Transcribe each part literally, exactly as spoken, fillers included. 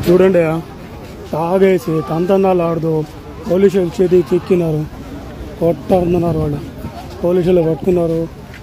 చూడండి తాగేసి తంతందాలు ఆడుతూ పోలీసులు చేతి చిక్కినారు, కొట్టున్నారు. వాళ్ళు పోలీసులు పట్టుకున్నారు.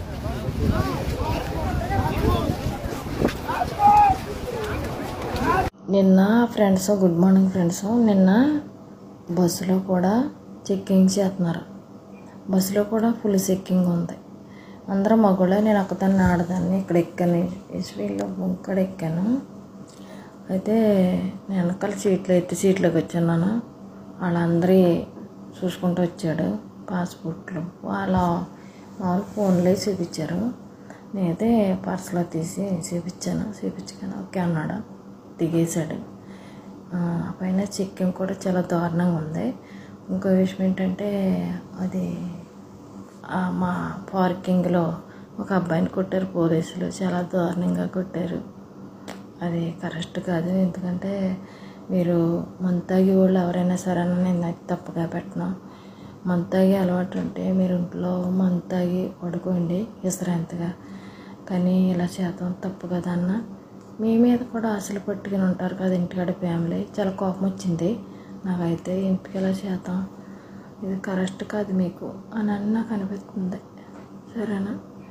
నిన్న ఫ్రెండ్స్, గుడ్ మార్నింగ్ ఫ్రెండ్స్, నిన్న బస్సులో కూడా చెక్కింగ్ చేస్తున్నారు. బస్సులో కూడా ఫుల్ చెక్కింగ్ ఉంది. అందరూ మగవాళ్ళే, నేను ఒక్కదాన్ని ఆడదాన్ని. ఇక్కడ ఎక్కాను, ఎస్వీలో ఇక్కడ ఎక్కాను. అయితే నేను వెనకాల సీట్లు ఎత్తి సీట్లోకి వచ్చాను. వాళ్ళందరి చూసుకుంటూ వచ్చాడు పాస్పోర్ట్లు. వాళ్ళ వాళ్ళు ఫోన్లో చూపించారు. నేనైతే పర్సులో తీసి చూపించాను. చూపించుకొని ఓకే అన్నాడు, దిగేశాడు. పైన చెక్కింగ్ కూడా చాలా దారుణంగా ఉంది. ఇంకో విషయం ఏంటంటే, అది మా పార్కింగ్లో ఒక అబ్బాయిని కొట్టారు పోలీసులు. చాలా దారుణంగా కొట్టారు. అది కరెక్ట్ కాదు. ఎందుకంటే మీరు మంతాగి వాళ్ళు ఎవరైనా సరే నేను అది తప్పుగా పెట్టను. మంతాగి అలవాటు ఉంటే మీరు ఇంట్లో మంతాగి పడుకోండి విశ్రాంతిగా. కానీ ఇలా చేద్దాం తప్పు కదా అన్న. మీ మీద కూడా ఆశలు పట్టుకుని ఉంటారు కదా ఇంటికాడ ఫ్యామిలీ. చాలా కోపం వచ్చింది నాకైతే. ఇంటికి ఎలా చేద్దాం, ఇది కరెక్ట్ కాదు మీకు అని అని నాకు అనిపిస్తుంది. సరేనా?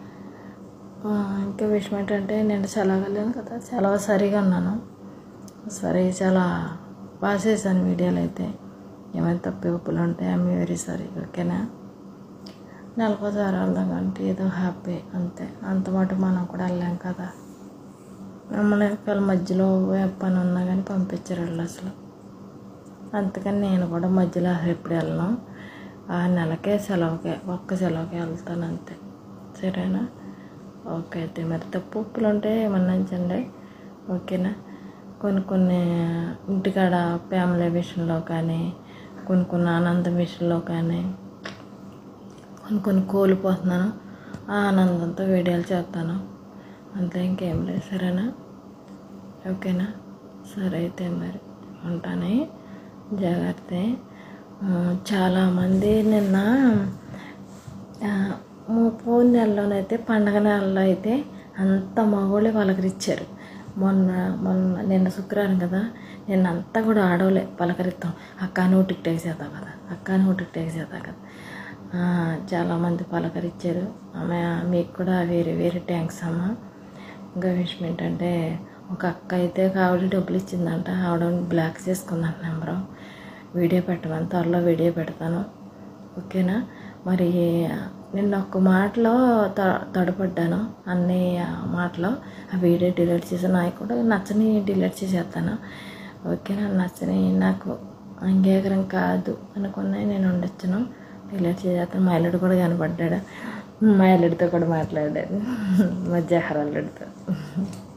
ఇంకా విషయం ఏంటంటే, నేను సెలవు వెళ్ళాను కదా, సెలవు సరిగా ఉన్నాను. సరే చాలా బాగా చేశాను వీడియోలు. అయితే ఏమైనా తప్పు ఒప్పులు ఉంటాయి, ఐఎమ్ వెరీ సారీ. ఓకేనా? నెలకోసారి వెళ్దాం అంటే ఏదో హ్యాపీ అంతే. అంత మాట మనం కూడా వెళ్ళాం కదా. మమ్మల్ని వాళ్ళ మధ్యలో పని ఉన్నా కానీ పంపించారు వాళ్ళు అసలు. అందుకని నేను కూడా మధ్యలో ఎప్పుడు వెళ్ళను. ఆ నెలకే సెలవుకే, ఒక్క సెలవుకే వెళ్తాను అంతే. సరేనా? ఓకే. అయితే మరి తప్పు ఉప్పులు ఉంటే మన్నించండి. ఓకేనా? కొన్ని కొన్ని ఇంటికాడ ఫ్యామిలీ విషయంలో కానీ, కొన్ని కొన్ని ఆనందం విషయంలో కానీ కొన్ని కొన్ని కోల్పోతున్నాను. ఆ ఆనందంతో వీడియోలు చేస్తాను అంతే, ఇంకేం లేదు. సరేనా? ఓకేనా? సరే అయితే మరి ఉంటానే, జాగ్రత్త. చాలామంది నిన్న పోయిన నెలలోనైతే పండగ నెలలో అయితే అంత మగవాళ్ళే పలకరించారు. మొన్న మొన్న నిన్న శుక్రవారం కదా, నిన్న అంతా కూడా ఆడవాళ్ళే పలకరిస్తాం. అక్క నువ్వు టిక్ టాక్ చేద్దాం కదా, అక్క నువ్వు టిక్ టాక్ చేద్దాం కదా. చాలామంది పలకరించారు. ఆమె మీకు కూడా వేరే వేరే థ్యాంక్స్ అమ్మ. ఇంకా విషయం ఏంటంటే, ఒక అక్క అయితే ఆవిడ డబ్బులు ఇచ్చిందంట. ఆవిడ బ్లాక్ చేసుకుందంట నెంబరు. వీడియో పెట్టమని త్వరలో వీడియో పెడతాను. ఓకేనా? మరి నిన్న ఒక్క మాటలో త తడపడ్డాను అన్ని మాటలో. ఆ వీడియో డిలీట్ చేసాను. నాకు కూడా నచ్చని డిలీట్ చేసేస్తాను. ఓకేనా? నచ్చని నాకు అంగీకారం కాదు అనుకున్నాయి నేను ఉండొచ్చును, డిలీట్ చేసేస్తాను. మా అల్లుడు కూడా కనపడ్డాడు. మా అల్లుడితో కూడా మాట్లాడాను, మా జహర్ అల్లుడితో.